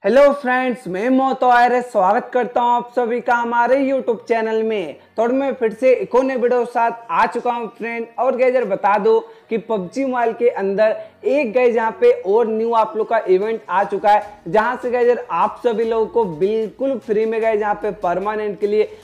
Hello friends, मैं मोतो आयरे स्वागत करता हूं आप सभी का हमारे यूट्यूब चैनल में। तो मैं फिर से एक और नए वीडियो के साथ आ चुका हूं फ्रेंड। और गैजर बता दो कि पबजी मोबाइल के अंदर एक गैज यहाँ पे और न्यू आप लोग का इवेंट आ चुका है, जहां से गैजर आप सभी लोगों को बिल्कुल फ्री में गए यहाँ पे परमानेंट के लिए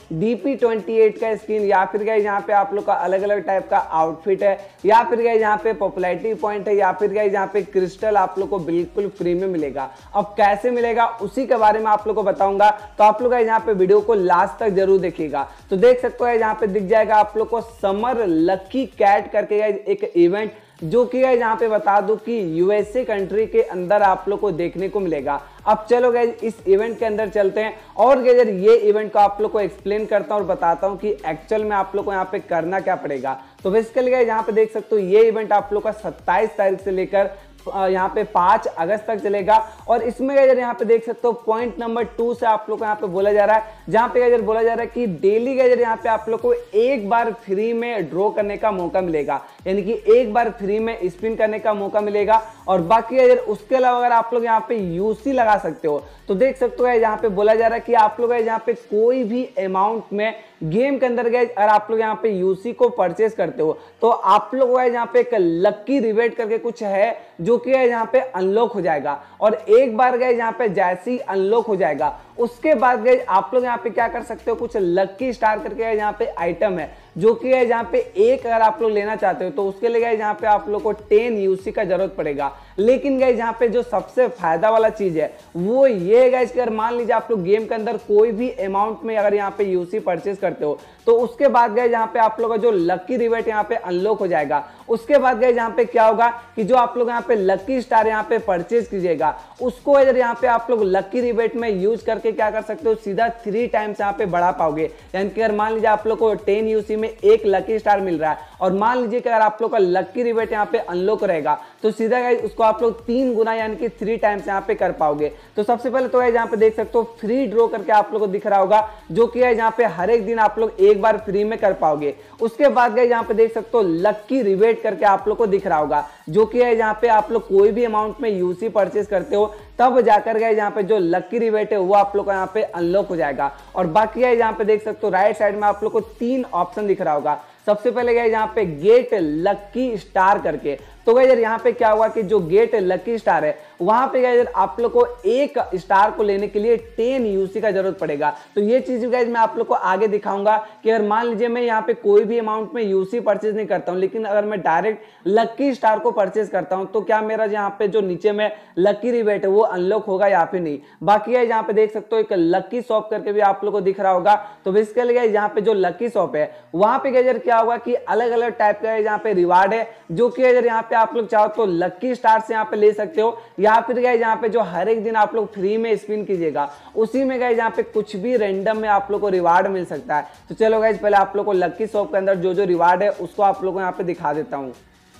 DP28 का स्किन या फिर गए यहाँ पे आप लोग का अलग अलग टाइप का आउटफिट है, या फिर गए यहाँ पे पॉपुलैरिटी पॉइंट है, या फिर गए यहाँ पे क्रिस्टल आप लोग को बिल्कुल फ्री में मिलेगा। अब कैसे मिलेगा उसी के बारे में आप लोग को बताऊंगा, तो आप लोग यहाँ पे वीडियो को लास्ट तक जरूर देखिएगा। तो देख सकते हो यहाँ पे दिख जाएगा आप लोग को समर लकी कैट करके एक इवेंट, जो कि यहाँ पे बता दूं कि यूएसए कंट्री के अंदर आप लोग को देखने को मिलेगा। अब चलो गाइज इस इवेंट के अंदर चलते हैं और गैजर ये इवेंट को आप लोग को एक्सप्लेन करता हूं और बताता हूं कि एक्चुअल में आप लोग को यहाँ पे करना क्या पड़ेगा। तो बेसिकली गाइज यहाँ पे देख सकते हो ये इवेंट आप लोग का 27 तारीख से लेकर यहाँ पे 5 अगस्त तक चलेगा। और इसमें गैजर यहाँ पे देख सकते हो पॉइंट नंबर 2 से आप लोग को यहाँ पे बोला जा रहा है, जहाँ पे गैजर बोला जा रहा है कि डेली गैजर यहाँ पे आप लोग को एक बार फ्री में ड्रॉ करने का मौका मिलेगा, यानी कि एक बार फ्री में स्पिन करने का मौका मिलेगा। और बाकी गैजर उसके अलावा अगर आप लोग यहाँ पे यूसी लगा सकते हो, तो देख सकते हो यहाँ पे बोला जा रहा है कि आप लोग यहाँ पे कोई भी अमाउंट में गेम के अंदर गए अगर आप लोग यहाँ पे यूसी को परचेस करते हो, तो आप लोग यहाँ पे एक लक्की रिवेट करके कुछ है जो कि यहाँ पे अनलॉक हो जाएगा। और एक बार गए यहाँ पे जैसे ही अनलॉक हो जाएगा, उसके बाद गए आप लोग यहाँ पे क्या कर सकते हो, कुछ लक्की स्टार करके यहाँ पे आइटम है जो कि है यहाँ पे एक अगर आप लोग लेना चाहते हो, तो उसके लिए गए यहाँ पे आप लोग को 10 यूसी का जरूरत पड़ेगा। लेकिन गए यहाँ पे जो सबसे फायदा वाला चीज है वो ये है गाइस कि अगर मान लीजिए आप लोग गेम के अंदर कोई भी अमाउंट में अगर यहाँ पे यूसी परचेज करते हो, तो उसके बाद गए यहाँ पे आप लोग का जो लक्की रिवेट यहाँ पे अनलॉक हो जाएगा। उसके बाद गए यहाँ पे क्या होगा कि जो आप लोग यहाँ पे लक्की स्टार यहाँ पे परचेज कीजिएगा, उसको अगर यहाँ पे आप लोग लक्की रिवेट में यूज करके क्या कर सकते हो, सीधा 3 टाइम्स यहाँ पे बढ़ा पाओगे। यानी कि अगर मान लीजिए आप लोग को 10 यूसी में एक लकी स्टार मिल रहा है, और मान लीजिए कि अगर आप लोग का लक्की रिवेट यहाँ पे अनलॉक रहेगा, तो सीधा गाइस उसको आप लोग 3 गुना यानी कि 3 टाइम्स यहाँ पे कर पाओगे। तो सबसे पहले तो यहाँ पे देख सकते हो फ्री ड्रॉ करके आप लोग को दिख रहा होगा, जो कि है यहाँ पे हर एक दिन आप लोग एक बार फ्री में कर पाओगे। उसके बाद गए यहाँ पे देख सकते हो लक्की रिवेट करके आप लोग को दिख रहा होगा, जो कि है यहाँ पे आप लोग कोई भी अमाउंट में यूसी परचेज करते हो, तब जाकर गए यहाँ पे जो लक्की रिवेट है वो आप लोग को यहाँ पे अनलॉक हो जाएगा। और बाकी है यहाँ पे देख सकते हो राइट साइड में आप लोग को 3 ऑप्शन दिख रहा होगा। सबसे पहले गए यहाँ पे गेट लक्की स्टार करके, तो गए यहाँ पे क्या हुआ कि जो गेट लक्की स्टार है वहां पे गए आप लोग को एक स्टार को लेने के लिए 10 यूसी का जरूरत पड़ेगा। तो ये चीज गाइस मैं आप लोग को आगे दिखाऊंगा कि अगर मान लीजिए मैं यहाँ पे कोई भी अमाउंट में यूसी परचेज नहीं करता हूँ, लेकिन अगर मैं डायरेक्ट लक्की स्टार को परचेज करता हूँ, तो क्या मेरा यहाँ पे जो नीचे में लक्की रिवेट है वो अनलॉक होगा या फिर नहीं। बाकी है यहाँ पे देख सकते हो एक लक्की शॉप करके भी आप लोग को दिख रहा होगा। तो बेसिकली यहाँ पे जो लक्की शॉप है वहां पे गैजर क्या होगा कि अलग अलग टाइप का यहाँ पे रिवार्ड है, जो कि अगर यहाँ पे आप लोग चाहो तो लक्की स्टार से यहाँ पे ले सकते हो, या फिर गए यहाँ पे जो हर एक दिन आप लोग फ्री में स्पिन कीजिएगा उसी में गए यहाँ पे कुछ भी रैंडम में आप लोग को रिवार्ड मिल सकता है। तो चलो गाइस पहले आप लोग को लक्की शॉप के अंदर जो जो रिवार्ड है उसको आप लोग को यहाँ पे दिखा देता हूँ।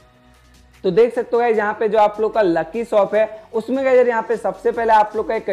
तो देख सकते हो गाइस यहाँ पे जो आप लोग का लकी शॉप है उसमें गाइस यहाँ पे सबसे पहले आप लोग का एक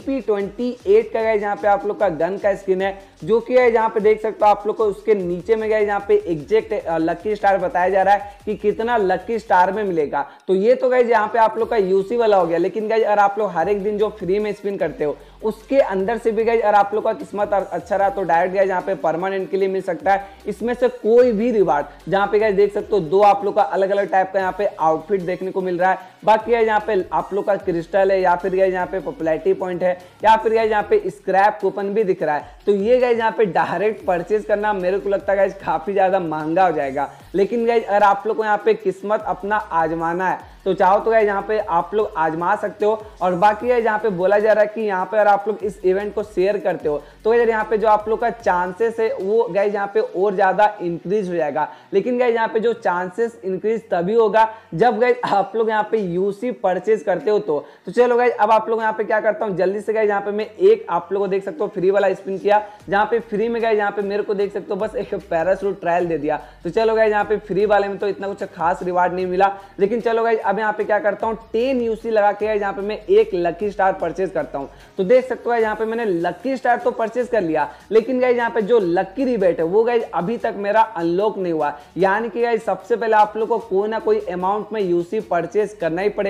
DP28 का गाइस यहाँ पे आप लोग का गन का स्किन है, जो कि है यहाँ पे देख सकते हो आप लोग को उसके नीचे में गाइस यहाँ पे एग्जैक्ट लकी स्टार बताया जा रहा है कि कितना लकी स्टार में मिलेगा। तो ये तो गाइस यहाँ पे आप लोग का यूसी वाला हो गया, लेकिन गाइस अगर आप लोग हर एक दिन जो फ्री में स्पिन करते हो उसके अंदर से भी गाइस अगर आप लोग का किस्मत अच्छा रहा तो डायरेक्ट गाइस यहाँ पे परमानेंट के लिए मिल सकता है। इसमें से कोई भी रिवार्ड, जहाँ पे गाइस देख सकते हो 2 आप लोग का अलग अलग टाइप का यहाँ पे आउटफिट देखने को मिल रहा है। बाकी है यहाँ पे आप लोग का क्रिस्टल है, या फिर गाइस यहाँ पे पॉपुलैरिटी पॉइंट है, या फिर गाइस यहाँ पे स्क्रैप कूपन भी दिख रहा है। तो ये गाइस यहाँ पे डायरेक्ट परचेज करना मेरे को लगता है गाइस काफी ज्यादा महंगा हो जाएगा। लेकिन गाइस अगर आप लोग को यहाँ पे किस्मत अपना आजमाना है तो चाहो तो गाइस यहाँ पे आप लोग आजमा सकते हो। और बाकी है यहाँ पे बोला जा रहा है कि यहाँ पे अगर आप लोग इस इवेंट को शेयर करते हो तो गाइस यहाँ पे जो आप लोग का चांसेस है वो गाइस यहाँ पे और ज्यादा इंक्रीज हो जाएगा। लेकिन गाइस यहाँ पे जो चांसेस इंक्रीज तभी होगा जब गाइस आप लोग यहाँ पे यूसी परचेज करते हो। तो चलो गाइस अब आप लोग यहाँ पे क्या करता हूँ जल्दी से गाइस यहाँ पे मैं एक आप लोगों को देख सकते हो फ्री वाला स्पिन किया, जहाँ पे फ्री में गाइस यहाँ पे मेरे को देख सकते हो बस एक पैराशूट ट्रायल दे दिया। तो चलो गाइस यहाँ पे फ्री वाले में तो इतना कुछ खास रिवार्ड नहीं मिला, लेकिन चलो गाइस अब यहाँ पे क्या करता हूँ 10 यूसी लगा के यहाँ पे मैं एक लकी स्टार परचेज करता हूँ। तो देख सकते हो यहाँ पे मैंने लकी स्टार तो परचेज कर लिया, लेकिन गाइस यहाँ पे जो लकी रिबेट है वो गाइस अभी तक मेरा अनलॉक नहीं हुआ। यानी कि गाइस सबसे पहले आप लोग को कोई ना कोई अमाउंट में यूसी परचेज करना ही पड़ेगा,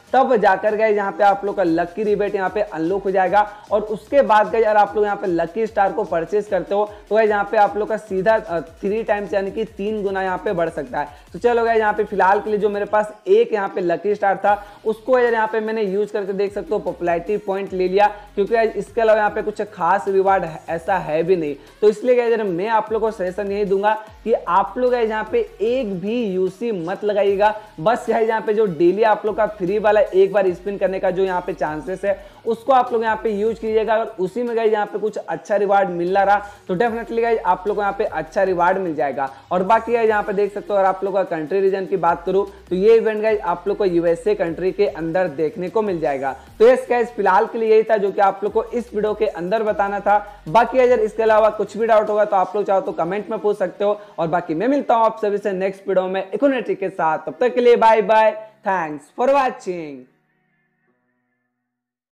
तब जाकर गए यहाँ पे आप लोग का लकी रिबेट यहाँ पे अनलॉक हो जाएगा। और उसके बाद गए अगर आप लोग यहाँ पे लकी स्टार को परचेज करते हो तो गए यहाँ पे आप लोग का सीधा 3 टाइम्स यानी कि 3 गुना यहाँ पे बढ़ सकता है। तो चलो गए यहाँ पे फिलहाल के लिए जो मेरे पास एक यहाँ पे लकी स्टार था उसको यहाँ पे मैंने यूज करके देख सकते हो पॉपुलैरिटी पॉइंट ले लिया, क्योंकि इसके अलावा यहाँ पे कुछ खास रिवार्ड ऐसा है भी नहीं। तो इसलिए गए मैं आप लोग को सजेशन यही दूंगा कि आप लोग यहाँ पे एक भी यूसी मत लगाइएगा। बस यहाँ पे जो डेली आप लोग का फ्री वाला एक बार स्पिन करने का जो यहाँ पे चांसेस है उसको आप लोग यहाँ पे यूज कीजिएगा। अगर उसी में गए यहाँ पे कुछ अच्छा रिवार्ड मिल रहा तो डेफिनेटली गए आप लोग को यहाँ पे अच्छा रिवार्ड मिल जाएगा। और बाकी गए यहाँ पे देख सकते हो अगर आप लोग का कंट्री रीजन की बात करूं तो ये इवेंट गए आप लोग को यूएसए कंट्री के अंदर देखने को मिल जाएगा। तो यस गाइस फिलहाल के लिए यही था जो कि आप लोग को इस वीडियो के अंदर बताना था। बाकी अगर इसके अलावा कुछ भी डाउट होगा तो आप लोग चाहो तो कमेंट में पूछ सकते हो। और बाकी मैं मिलता हूं आप सभी से नेक्स्ट वीडियो में एक नए ट्रिक के साथ। तब तक के लिए bye bye, thanks for watching.